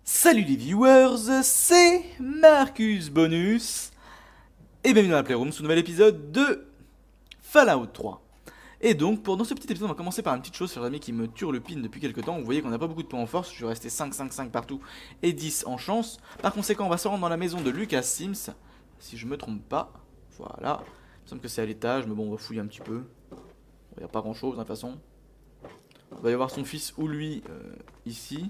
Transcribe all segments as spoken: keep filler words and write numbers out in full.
Salut les viewers, c'est Marcus Bonus et bienvenue dans la Playroom sur un nouvel épisode de Fallout trois. Et donc pour dans ce petit épisode on va commencer par une petite chose, chers amis, qui me turlupine depuis quelques temps. Vous voyez qu'on n'a pas beaucoup de points en force, je suis resté cinq, cinq, cinq partout et dix en chance. Par conséquent on va se rendre dans la maison de Lucas Sims, si je me trompe pas. Voilà, il me semble que c'est à l'étage, mais bon on va fouiller un petit peu. Il n'y a pas grand chose de toute façon. Il va y avoir son fils ou lui euh, ici.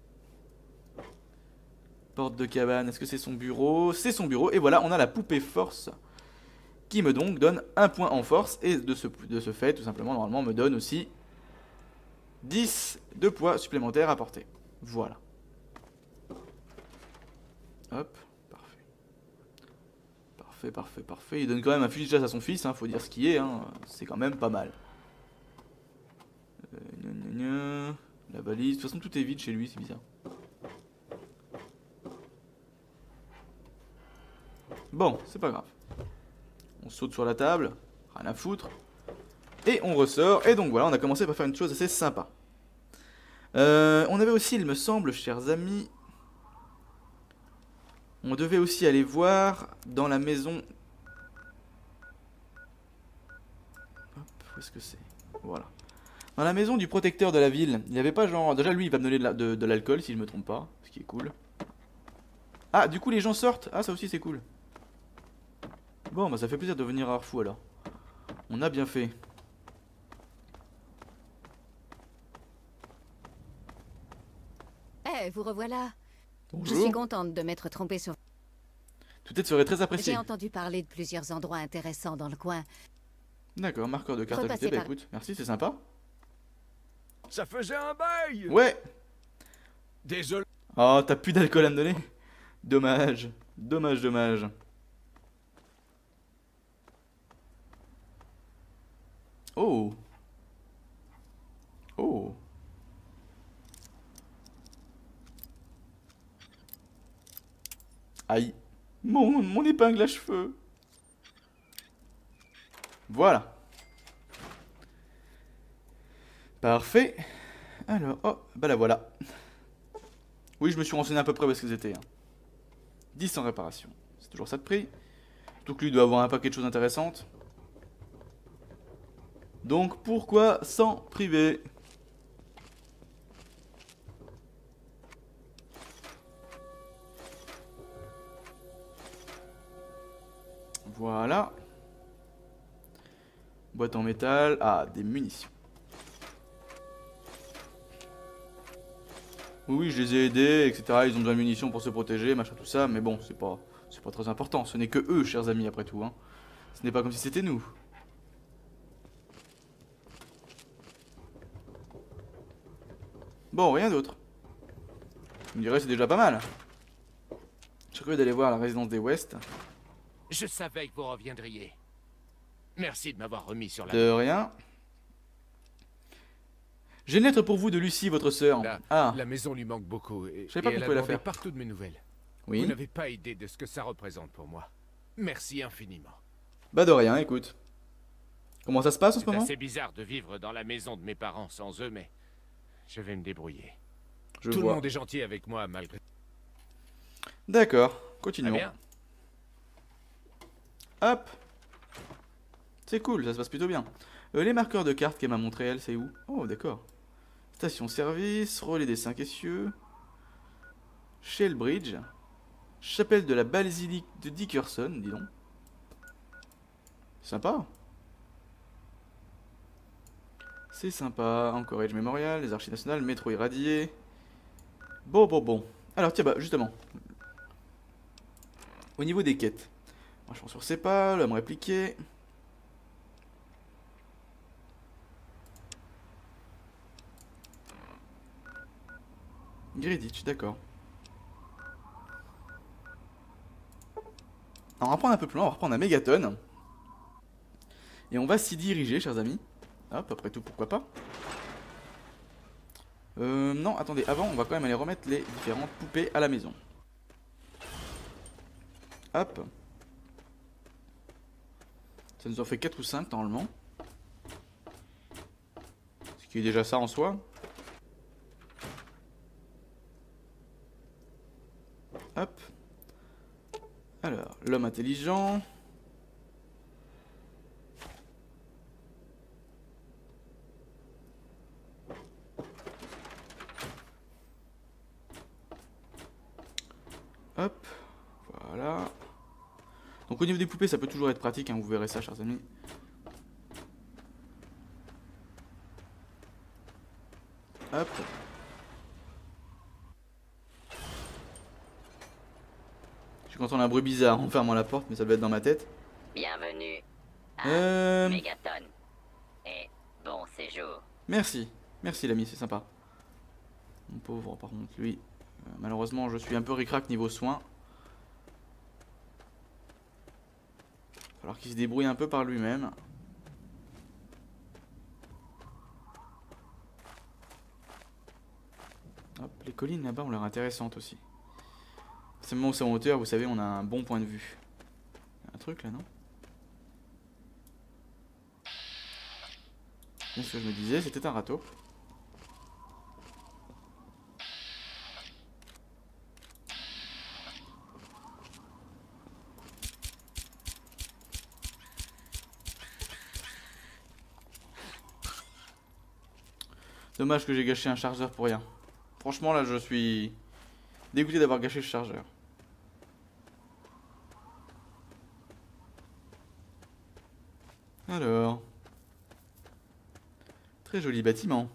Porte de cabane, est-ce que c'est son bureau? C'est son bureau, et voilà, on a la poupée force qui me donc donne un point en force, et de ce, de ce fait, tout simplement, normalement, me donne aussi dix de poids supplémentaires à porter. Voilà. Hop, parfait. Parfait, parfait, parfait. Il donne quand même un fusil de chasse à son fils, hein, faut dire ce qui est, hein, c'est quand même pas mal. Euh, gna gna gna. La valise, de toute façon tout est vide chez lui, c'est bizarre. Bon, c'est pas grave. On saute sur la table, rien à foutre. Et on ressort. Et donc voilà, on a commencé par faire une chose assez sympa. Euh, on avait aussi, il me semble, chers amis, on devait aussi aller voir dans la maison... Hop, où est-ce que c'est? Voilà. Dans la maison du protecteur de la ville, il n'y avait pas genre... Déjà lui, il va me donner de la- de- de l'alcool, si je me trompe pas, ce qui est cool. Ah, du coup les gens sortent. Ah, ça aussi c'est cool. Bon, bah ça fait plaisir de venir à Arfou alors. On a bien fait. Eh, vous revoilà. Je Bonjour. suis contente de m'être trompée sur... Tout être serait très apprécié. J'ai entendu parler de plusieurs endroits intéressants dans le coin. D'accord, marqueur de carte Repassez ajoutée, bah par- écoute, merci, c'est sympa. Ça faisait un bail. Ouais. Désolé. Oh, t'as plus d'alcool à me donner? Dommage, dommage, dommage. Oh. Oh. Aïe. Mon, mon épingle à cheveux. Voilà. Parfait. Alors, oh, bah la voilà. Oui, je me suis renseigné à peu près où est-ce que c'était. Hein. dix en réparation. C'est toujours ça de prix. Tout que lui doit avoir un paquet de choses intéressantes. Donc pourquoi s'en priver? Voilà. Boîte en métal. Ah, des munitions. Oui, oui, je les ai aidés, et cetera. Ils ont besoin de munitions pour se protéger, machin, tout ça. Mais bon, c'est pas, c'est pas très important. Ce n'est que eux, chers amis, après tout. Hein. Ce n'est pas comme si c'était nous. Bon, rien d'autre. Vous me direz, c'est déjà pas mal. Je suis curieux d'aller voir la résidence des West. Je savais que vous reviendriez. Merci de m'avoir remis sur la... De rien. J'ai une lettre pour vous de Lucie, votre sœur. La, Ah, la maison lui manque beaucoup et, Je savais pas et qu'on elle a pouvait la demandé faire. partout de mes nouvelles. Vous oui. n'avez pas idée de ce que ça représente pour moi. Merci infiniment. Bah de rien, écoute. Comment ça se passe en ce C'est moment? assez bizarre de vivre dans la maison de mes parents sans eux, mais je vais me débrouiller. Je Tout vois. le monde est gentil avec moi malgré... D'accord, Très continuons. bien. Hop. C'est cool, ça se passe plutôt bien. Euh, les marqueurs de cartes qu'elle m'a montré, elle, c'est où? Oh, d'accord. Station-service, relais des cinq essieux. Shellbridge. Chapelle de la basilique de Dickerson, dis donc. Sympa. C'est sympa. Anchorage Memorial, les archives nationales, métro irradié. Bon, bon, bon. Alors, tiens, bah, justement. Au niveau des quêtes. Marchons sur ses pas, l'homme répliqué. Griditch, d'accord. On va reprendre un peu plus loin, on va reprendre un mégaton. Et on va s'y diriger, chers amis. Hop, après tout, pourquoi pas. Euh, non, attendez, avant, on va quand même aller remettre les différentes poupées à la maison. Hop. Ça nous en fait quatre ou cinq, normalement. Ce qui est déjà ça en soi. Alors, l'homme intelligent. Hop, voilà. Donc au niveau des poupées, ça peut toujours être pratique, hein, vous verrez ça, chers amis. Hop. Je suis content d'un bruit bizarre en fermant la porte, mais ça doit être dans ma tête. Bienvenue à Euh... Megaton. Et bon séjour. Merci, merci l'ami, c'est sympa. Mon pauvre, par contre, lui, euh, malheureusement, je suis un peu ric-rac niveau soins. Il va falloir qu'il se débrouille un peu par lui-même. Hop, les collines là-bas ont l'air intéressantes aussi. C'est le moment où c'est en hauteur, vous savez, on a un bon point de vue. Il y a un truc là, non? Bien sûr, je me disais, c'était un râteau. Dommage que j'ai gâché un chargeur pour rien. Franchement, là, je suis dégoûté d'avoir gâché le chargeur. Alors... Très joli bâtiment.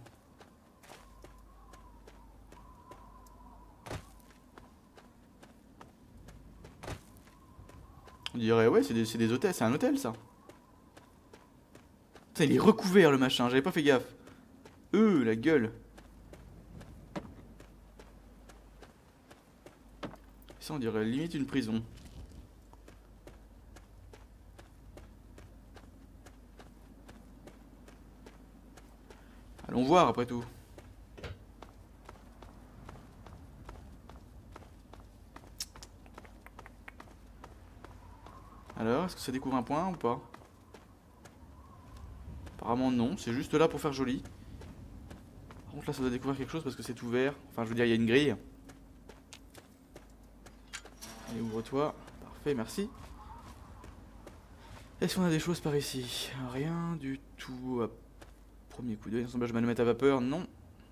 On dirait, ouais, c'est des, c'est des hôtels, c'est un hôtel, ça. Putain, il est recouvert, le machin, j'avais pas fait gaffe. Euh, la gueule. Ça, on dirait limite une prison. Allons voir, après tout. Alors, est-ce que ça découvre un point ou pas? Apparemment non, c'est juste là pour faire joli. Par contre là ça doit découvrir quelque chose parce que c'est ouvert. Enfin je veux dire il y a une grille. Allez ouvre-toi. Parfait, merci. Est-ce qu'on a des choses par ici? Rien du tout. À premier coup d'œil, assemblage de manomètre à vapeur, non.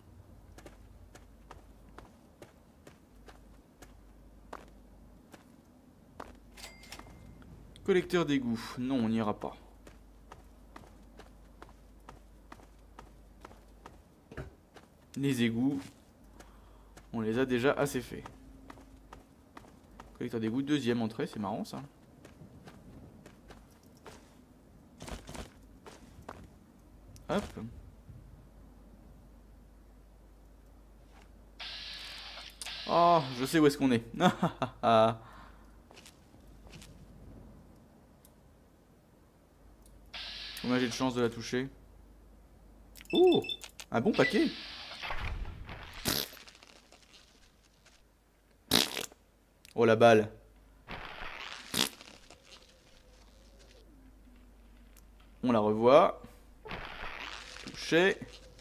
Collecteur d'égout, non on n'ira pas. Les égouts, on les a déjà assez fait. Collecteur d'égout, deuxième entrée, c'est marrant ça. Hop. Oh, je sais où est-ce qu'on est. Combien j'ai de chance de la toucher? Oh, un bon paquet. Oh la balle. On la revoit. Touché.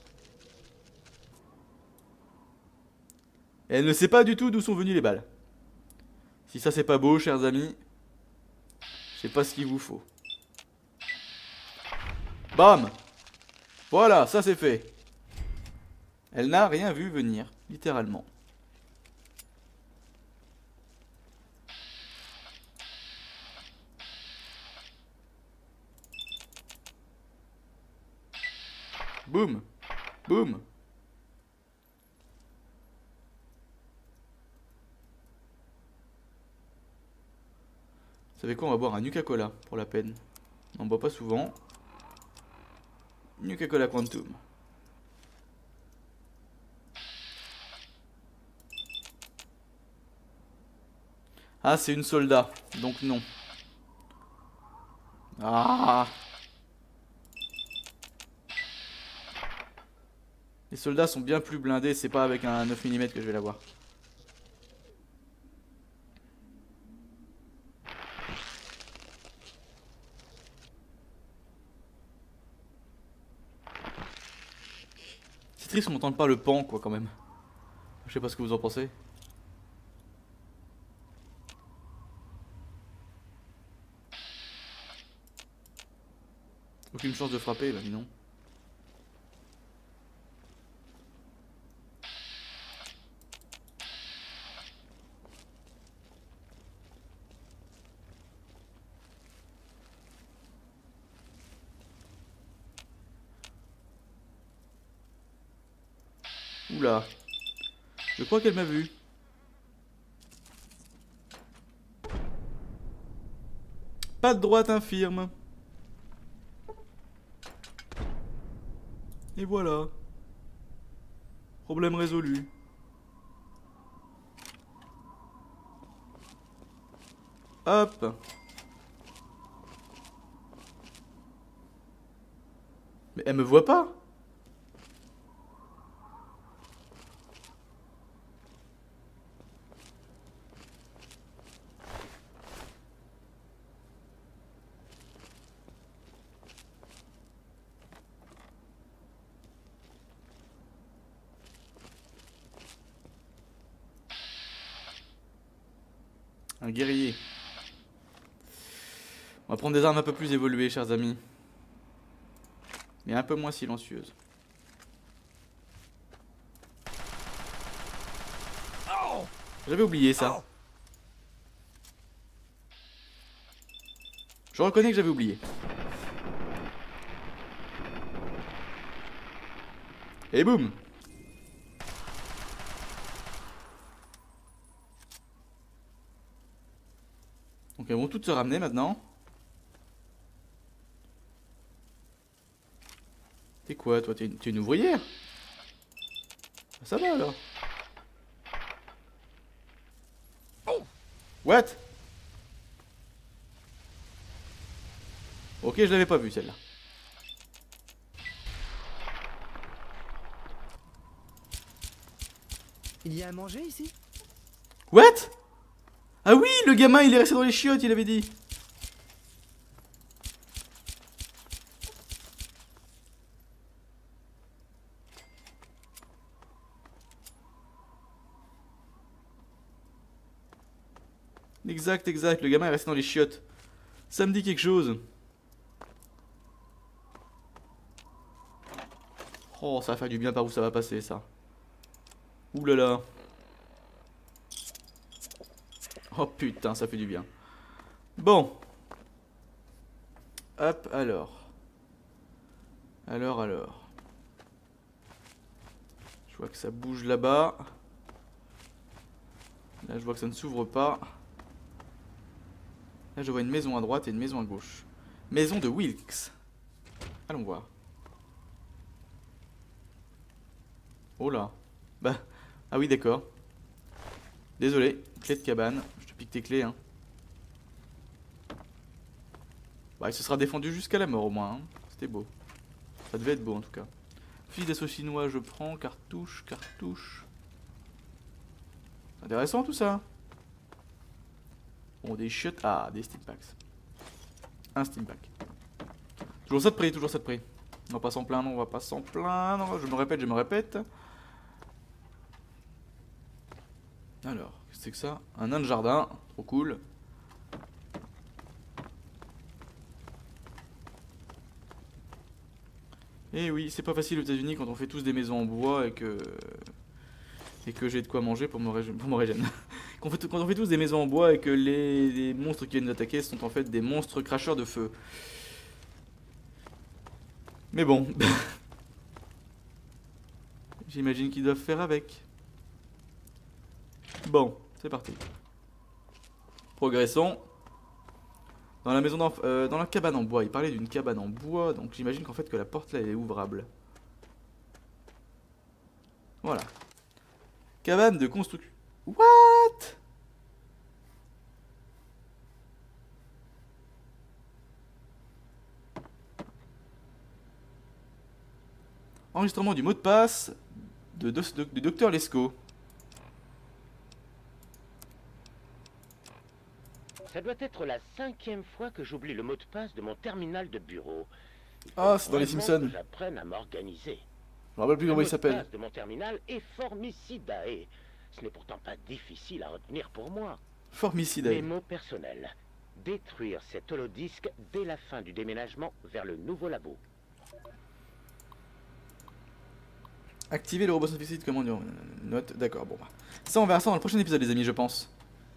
Et elle ne sait pas du tout d'où sont venues les balles. Si ça c'est pas beau, chers amis, je sais pas ce qu'il vous faut. Bam! Voilà, ça c'est fait. Elle n'a rien vu venir, littéralement. Boum! Boum! Vous savez quoi, on va boire un Nuka-Cola pour la peine. On ne boit pas souvent. Nuka-Cola Quantum. Ah, c'est une soldat, donc non. Ah! Les soldats sont bien plus blindés, c'est pas avec un neuf millimètres que je vais l'avoir. C'est triste qu'on n'entende pas le pan quoi quand même. Je sais pas ce que vous en pensez. Aucune chance de frapper là, dis non. Oula. Je crois qu'elle m'a vu. Pas de droite infirme. Et voilà. Problème résolu. Hop. Mais elle me voit pas. Un guerrier. On va prendre des armes un peu plus évoluées, chers amis. Mais un peu moins silencieuses. J'avais oublié ça. Je reconnais que j'avais oublié. Et boum. Donc elles vont toutes se ramener maintenant. T'es quoi toi? T'es une, une ouvrière? Ça va alors. What? Ok, je l'avais pas vue celle-là. Il y a à manger ici? What? Ah oui, le gamin il est resté dans les chiottes, il avait dit. Exact, exact, le gamin est resté dans les chiottes. Ça me dit quelque chose. Oh, ça va faire du bien par où ça va passer ça. Ouh là là. Oh putain, ça fait du bien. Bon. Hop, alors. Alors, alors. Je vois que ça bouge là-bas. Là, je vois que ça ne s'ouvre pas. Là, je vois une maison à droite et une maison à gauche. Maison de Wilkes. Allons voir. Oh là. Bah. Ah oui, d'accord. Désolé. Clé de cabane. Je te pique tes clés, hein. Bah, il se sera défendu jusqu'à la mort, au moins. Hein. C'était beau. Ça devait être beau, en tout cas. Fusil d'assaut chinois, je prends. Cartouche, cartouche. Intéressant, tout ça. Bon, des chiottes. Ah, des steampacks. Un steampack. Toujours ça de prix, toujours ça de prix. On va pas s'en plaindre, on va pas s'en plaindre. Je me répète, je me répète. Alors, qu'est-ce que c'est que ça? Un nain de jardin, trop cool. Et oui, c'est pas facile aux États-Unis quand on fait tous des maisons en bois et que et que j'ai de quoi manger pour mon régime. Pour mon régime. Quand on, fait, quand on fait tous des maisons en bois et que les, les monstres qui viennent nous attaquer sont en fait des monstres cracheurs de feu. Mais bon. J'imagine qu'ils doivent faire avec. Bon, c'est parti. Progressons. Dans la maison euh, dans la cabane en bois. Il parlait d'une cabane en bois, donc j'imagine qu'en fait que la porte là elle est ouvrable. Voilà. Cabane de construction. What? Enregistrement du mot de passe de, de, de, de docteur Lescaut. Ça doit être la cinquième fois que j'oublie le mot de passe de mon terminal de bureau. Ah, c'est dans les Simpsons. J'apprenne à m'organiser. Je me rappelle plus comment il s'appelle. Le mot de passe de mon terminal est Formicidae. Ce n'est pourtant pas difficile à retenir pour moi. Formicidae. Mes mots personnels. détruire cet holodisque dès la fin du déménagement vers le nouveau labo. Activer le robot sophistiqué, comment dire, note, d'accord, bon bah. Ça on verra ça dans le prochain épisode les amis je pense.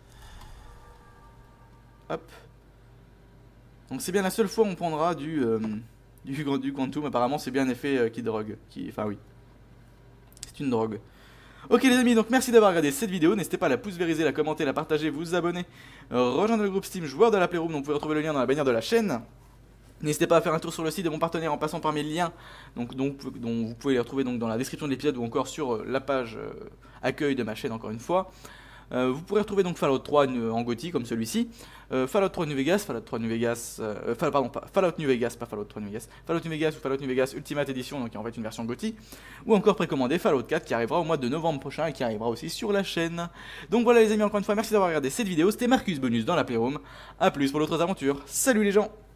Hop. Donc c'est bien la seule fois où on prendra du, euh, du, du quantum, apparemment c'est bien un effet euh, qui drogue, qui, enfin oui. C'est une drogue. Ok les amis, donc merci d'avoir regardé cette vidéo, n'hésitez pas à la pouce vériser, la commenter, la partager, vous abonner, euh, rejoindre le groupe Steam joueur de la Playroom, donc vous pouvez retrouver le lien dans la bannière de la chaîne. N'hésitez pas à faire un tour sur le site de mon partenaire en passant par mes liens, donc, donc, dont vous pouvez les retrouver donc, dans la description de l'épisode ou encore sur euh, la page euh, accueil de ma chaîne encore une fois. Euh, vous pourrez retrouver donc Fallout trois en GOTY comme celui-ci, euh, Fallout trois New Vegas, Fallout trois New Vegas, euh, Fall, pardon, pas, Fallout New Vegas, pas Fallout trois New Vegas, Fallout New Vegas ou Fallout New Vegas Ultimate Edition, donc qui est en fait une version GOTY, ou encore précommandé Fallout quatre qui arrivera au mois de novembre prochain et qui arrivera aussi sur la chaîne. Donc voilà les amis, encore une fois, merci d'avoir regardé cette vidéo, c'était Marcus Bonus dans la Playroom, a plus pour d'autres aventures, salut les gens.